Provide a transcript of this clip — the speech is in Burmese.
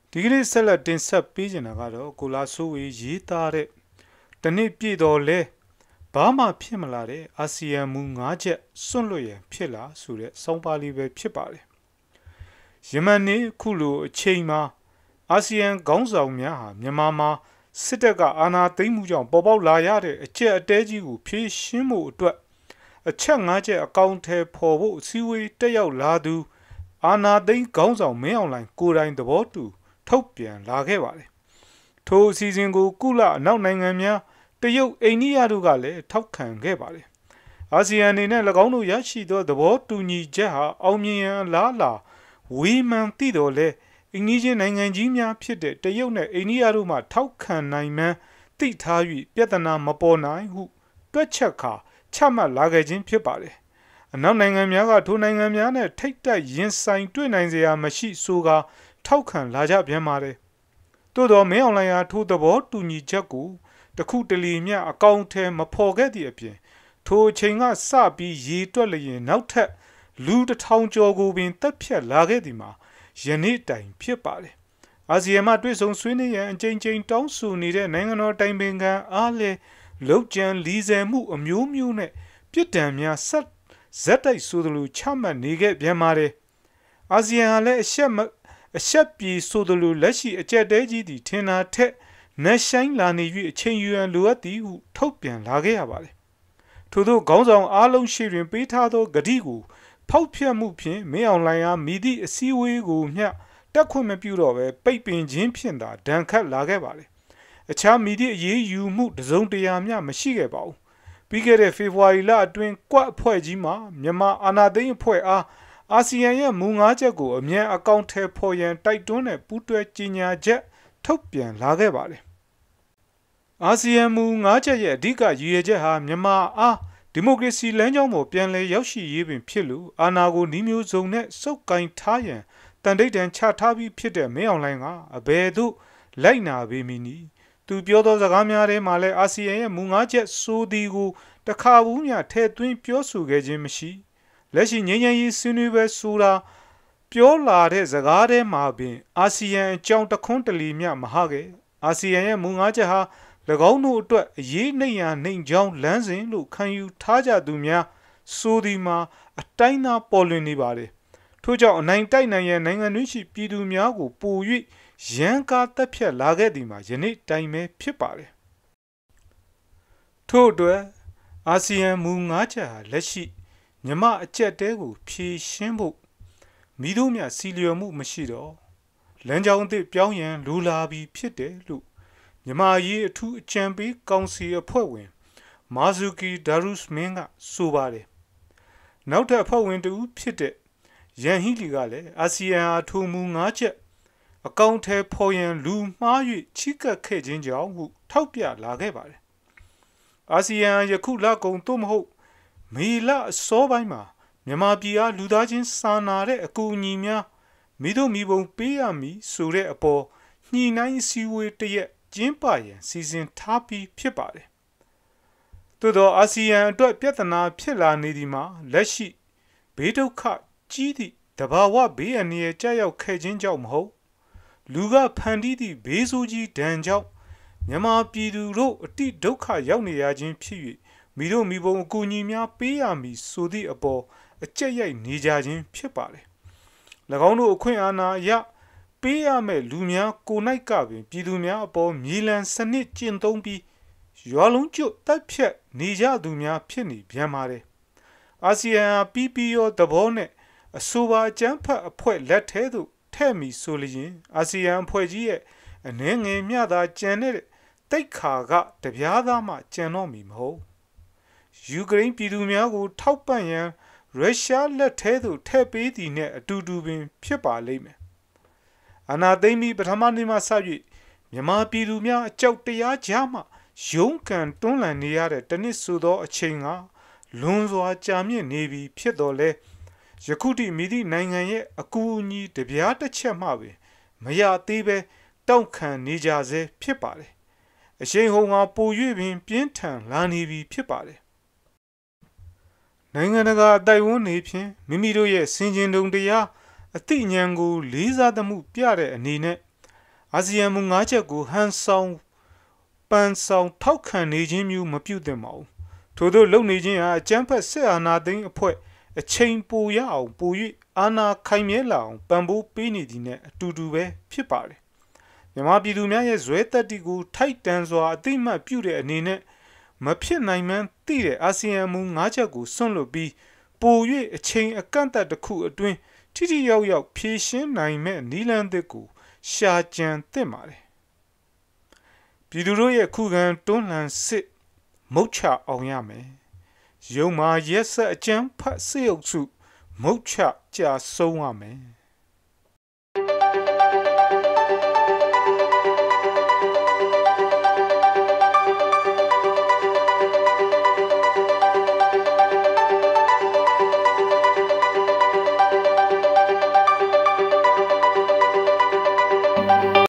ဒီကနေ့ဆက်လက်တင်ဆက်ပေးနေတာကတော့ကိုလာဆိုဝေရေးသားတဲ့တနေ့ပြည့်တော်လဲဘာမှဖြစ်မလာတဲ့အာဆီယံမူ၅ချက်စွန့်လွတ်ရန်ဖြစ်လာဆိုတဲ့စောင်းပါလေးပဲဖြစ်ပါတယ်ယမန်နေ့ခုလိုအချိန်မှာအာဆီယံခေါင်းဆောင်များဟာမြန်မာမှာစစ်တပ်ကအာဏာသိမ်းမှုကြောင့်ပေါ်ပေါက်လာရတဲ့အကျက်အတဲကြီးကိုဖြေရှင်းမှုအတွက်အချက်၅ချက်အကောင့်ထဲပေါ်ဖို့အစည်းအဝေးတက်ရောက်လာသူအာဏာသိမ်းခေါင်းဆောင်မင်းအောင်လှိုင်ကိုယ်တိုင်သဘောတူထုတ်ပြန်လာခဲ့ပါတယ်။ထိုအစီအစဉ်ကိုကုလအနောက်နိုင်ငံများတရုတ်အိန္ဒိယတို့ကလည်းထောက်ခံခဲ့ပါတယ်။အာဆီယံအနေနဲ့၎င်းတို့ရရှိသောသဘောတူညီချက်ဟာအောင်မြင်ရန်လားလာဝေမှန်သိတော်လဲအင်ဂျင်နိုင်ငံကြီးများဖြစ်တဲ့တရုတ်နဲ့အိန္ဒိယတို့မှထောက်ခံနိုင်မှန်းသိထား၍ပြဿနာမပေါ်နိုင်ဟုတွက်ချက်ခါချမှတ်လာခဲ့ခြင်းဖြစ်ပါတယ်။အနောက်နိုင်ငံများကထိုနိုင်ငံများနဲ့ထိတ်တိုက်ရင်ဆိုင်တွေ့နိုင်စရာမရှိဆိုကာထောက်ခံလာကြပြန်ပါတယ်။သို့သောမင်းအောင်လှိုင်ဟာထိုသဘောတူညီချက်ကိုတခုတလေမျှအကောင့်ထဲမဖော်ခဲ့သည့်အပြင်ထိုအချိန်ကစပြီးရေတွက်လျင်နောက်ထပ်လူ1000ကျော်ကိုပင်တက်ဖြတ်လာခဲ့သည်မှာယနေ့တိုင်ဖြစ်ပါတယ်။အာဆီယံမှတွေ့ဆုံဆွေးနွေးရန်အကြိမ်ကြိမ်တောင်းဆိုနေတဲ့နိုင်ငံတော်တိုင်ပင်ခံအားလည်းလုံခြံလီဆယ်မှုအမျိုးမျိုးနဲ့ပြစ်ဒဏ်များဇက်တိုက်ဆိုသလိုချမှတ်နေခဲ့ပြန်ပါတယ်။အာဆီယံကလည်းအဆက်ပြေဆိုသလိုလက်ရှိအကြက်တဲကြီးသည်ထင်တာထက်နှဆိုင်လာနေ၍အချိန်ယူရန်လိုအပ်သည်ဟုထုတ်ပြန်လာခဲ့ရပါတယ်။ထို့သောခေါင်းဆောင်အားလုံးရှိတွင်ပေးထားသောဂတိကိုဖောက်ဖျက်မှုဖြင့်မင်းအောင်လှိုင်အားမိသည့်အစည်းအဝေးကိုမျှတက်ခွင့်မပြုတော့ဘဲပိတ်ပင်ခြင်းဖြင့်သာဒဏ်ခတ်လာခဲ့ပါတယ်။အခြားမိသည့်အရေးယူမှုတစုံတရာမျှမရှိခဲ့ပါဘူး။ပြီးခဲ့တဲ့ဖေဖော်ဝါရီလအတွင်းကွက်အဖွဲ့ကြီးမှာမြန်မာအာဏာသိမ်းအဖွဲ့အားအာဆီယံရဲ့မူ၅ချက်ကိုအမြန်အကောင့်ထဲပေါ်ရန်တိုက်တွန်းတဲ့ပူးတွဲကြေညာချက်ထုတ်ပြန်လာခဲ့ပါတယ်။အာဆီယံမူ၅ချက်ရဲ့အဓိကရည်ရွယ်ချက်ဟာမြန်မာအားဒီမိုကရေစီလမ်းကြောင်းပေါ်ပြန်လည်ရောက်ရှိရေးပင်ဖြစ်လို့အာဏာကိုနှီးမျိုးစုံနဲ့စုပ်ကိုင်ထားရန်တန်တိတ်တန်ချထားပြီးဖြစ်တဲ့မင်းအောင်လှိုင်ကအဘယ်သို့လိုက်နာပေမည်နည်းသူပြောသောစကားများထဲမှာလည်းအာဆီယံရဲ့မူ၅ချက်ဆိုသည်ကိုတခါဘူးမျှထဲသွင်းပြောဆိုခဲ့ခြင်းမရှိလက်ရှိငြိမ်းချမ်းရေးဆွေးနွေးပွဲဆိုတာပြောလာတဲ့စကားထဲမှာပင်အာဆီယံအကြောင်းတခွန်းတလီမျှမဟာခဲ့အာဆီယံရဲ့မူ၅ချက်ဟာ၎င်းတို့အတွက်အရေးနှိမ့်ရနှိမ့်ချောင်းလမ်းစဉ်လို့ခံယူထားကြသူများဆိုဒီမှာအတိုင်းသားပေါ်လွင်နေပါတယ်ထို့ကြောင့်အနိုင်တိုက်နိုင်ရန်နိုင်ငံတွင်းရှိပြည်သူများကိုပို၍ရန်ကားတက်ဖြတ်လာခဲ့သည်မှာယနေ့တိုင်ပဲဖြစ်ပါတယ်ထို့အတွက်အာဆီယံမူ၅ချက်ဟာလက်ရှိမြမအကျက်တဲကိုဖြေရှင်းဖို့မိတို့မြစီလျော်မှုမရှိတော့လမ်းကြောင်းအသစ်ပြောင်းရန်လိုလာပြီးဖြစ်တယ်လို့မြန်မာရေးအထူးအကြံပေးကောင်စီအဖွဲ့ဝင်မာဇူကီဒါရုစ်မင်းကဆိုပါတယ်နောက်ထပ်အဖွဲ့ဝင်တူဖြစ်တဲ့ယန်ဟီလီကလည်းအာဆီယံအထူးမူ၅ချက်အကောင့်ထဲပေါ်ရန်လူမှား၍ချိကပ်ခဲ့ခြင်းကြောင့်ဟုထောက်ပြလာခဲ့ပါတယ်အာဆီယံယခုလကုန်သို့မဟုတ်မေလအစောပိုင်းမှာမြန်မာပြည်အားလူသားချင်းစာနာတဲ့အကူအညီများမိတို့မိဘုံပေးရမည်ဆိုတဲ့အပေါ်ညှိနှိုင်းစည်းဝေးတရက်ကျင်းပရန်စီစဉ်ထားပြီးဖြစ်ပါတယ်။သို့သောအာဆီယံအတွက်ပြဿနာဖြစ်လာနေသည်မှာလက်ရှိဘေးဒုက္ခကြီးသည့်တဘာဝဘေးအန္တရာယ်ကြောက်ခဲ့ခြင်းကြောင့်မဟုတ်လူကဖန်တီးသည့်ဘေးဆိုးကြီးဒဏ်ကြောင့်မြန်မာပြည်သူတို့အတိဒုက္ခရောက်နေရခြင်းဖြစ်၍မိတို့မိဘုံအကူအညီများပေးရမည်ဆိုသည့်အပေါ်အကျက်ရိုက်နေကြခြင်းဖြစ်ပါတယ်။၎င်းတို့အခွင့်အာဏာအရပေးရမယ့်လူများကို၌ကပင်ပြည်သူများအပေါ်မြေလံစနစ်ကျင့်သုံးပြီးရွာလုံးကျွတ်တပ်ဖြတ်နေကြသူများဖြစ်နေပြန်ပါတယ်။အာဆီယံPPOသဘောနဲ့အဆိုပါအကြမ်းဖက်အဖွဲ့လက်ထဲသို့ထဲ့မီဆိုလျင်အာဆီယံအဖွဲ့ကြီးရဲ့အနှဲငယ်မျှသာကြံတဲ့တိတ်ခါကတပြားသားမှကြံတော့မီမဟုတ်ယူကရိန်းပြည်သူများကိုထောက်ပံ့ရန်ရုရှားလက်ထဲသို့ထည့်ပေးသည်နှင့်အတူတူပင်ဖြစ်ပါလိမ့်မယ်။အာဏာသိမ်းပြီးပထမနေ့မှစ၍မြန်မာပြည်သူများအကြောက်တရားကြားမှရုန်းကန်တွန်းလှန်နေရတဲ့တနစ်ဆိုသောအချိန်ကလွန်စွာကြာမြင့်နေပြီဖြစ်တော်လဲယခုထိမိသည့်နိုင်ငံရဲ့အကူအညီတပြားတစ်ချက်မှပင်မရသေးပဲတောင့်ခံနေကြဆဲဖြစ်ပါတယ်။အရှိန်ဟုန်ကပို၍ပင်ပြင်းထန်လာနေပြီဖြစ်ပါတယ်။နိုင်ငံတကာအတိုင်းဝန်နေဖြင့်မိမိတို့ရဲ့စင်ကျင်တုံတရားအသိဉာဏ်ကိုလေးစားသမှုပြတဲ့အနေနဲ့အာဆီယံမူ၅ချက်ကိုဟန်ဆောင်ပန်ဆောင်ထောက်ခံနေခြင်းမျိုးမပြုသင့်ပါဘူးထို့သောလုံနေခြင်းဟာအကြမ်းဖက်စစ်အာဏာသိမ်းအဖွဲ့အချိန်ပိုရအောင်ပို၍အာဏာခိုင်မြဲလာအောင်ပံ့ပိုးပေးနေသည်နဲ့အတူတူပဲဖြစ်ပါတယ်မြန်မာပြည်သူများရဲ့ဇွဲတက်တီကိုထိုက်တန်စွာအသိမှတ်ပြုတဲ့အနေနဲ့မဖြစ်နိုင်မှန်းသိတဲ့အာဆီယံမူ၅ချက်ကိုစွန့်လွတ်ပြီးပို၍အချိန်အကန့်အသတ်တစ်ခုအတွင်းထိထိရောက်ရောက်ဖြည့်ရှင်းနိုင်မဲ့နည်းလမ်းသစ်ကိုရှာကြံသင့်ပါတယ်ပြည်သူတို့ရဲ့ခုခံတွန်းလှန်စစ်မုတ်ချအောင်ရမယ်ရုံမာရက်ဆက်အကျန်းဖတ်စစ်အုပ်စုမုတ်ချကြာဆုံးရမယ်